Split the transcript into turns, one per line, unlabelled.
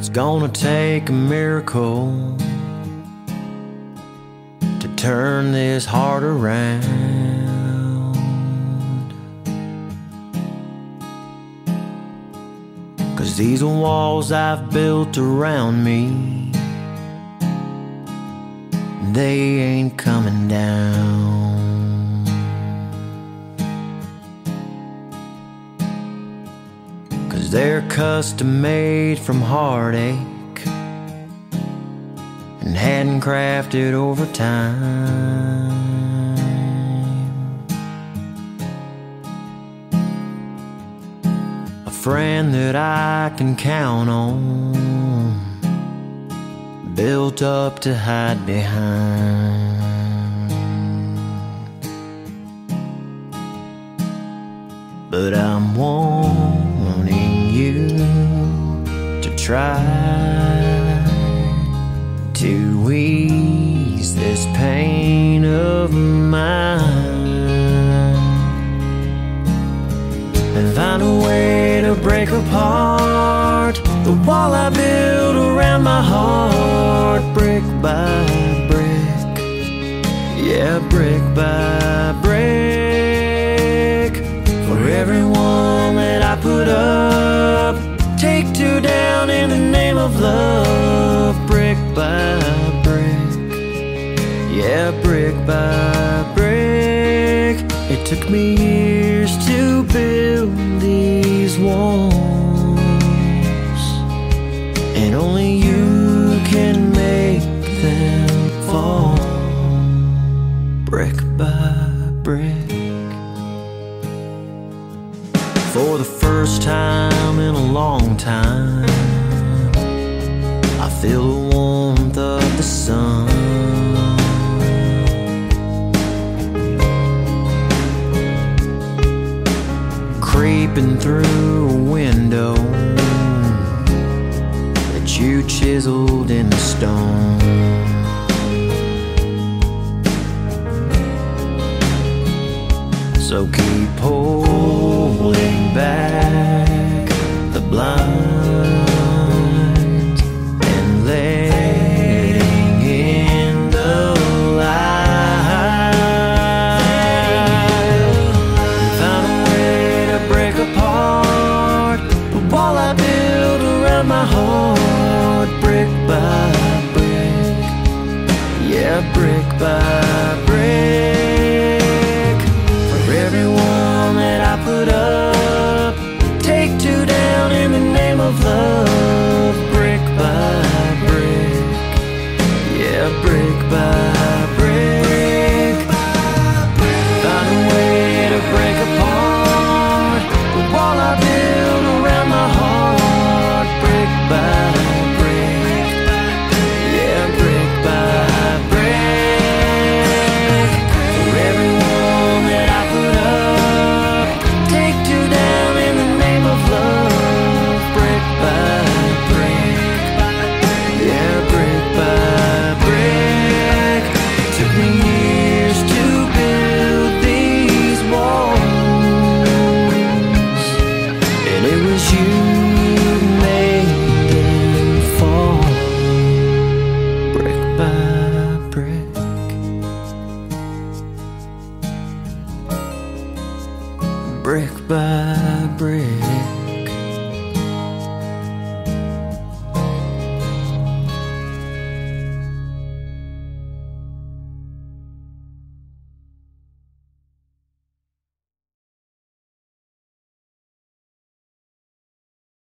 It's gonna take a miracle to turn this heart around. Cause these walls I've built around me, they ain't coming down. Cause they're custom made from heartache and handcrafted over time. A friend that I can count on, built up to hide behind. But I'm wanting you to try to ease this pain of mine and find a way to break apart the wall I built around my heart, brick by brick, yeah, brick by brick. For everyone that I put up, take two down in the name of love, brick by brick, yeah, brick by brick. It took me years to build these walls, and only you can make them fall, brick by brick. For the first time in a long time, I feel the warmth of the sun creeping through a window that you chiseled in the stone. So keep pulling back the blinds and letting in the light. Found a way to break apart the wall I built around my heart, brick by brick, yeah, brick by brick.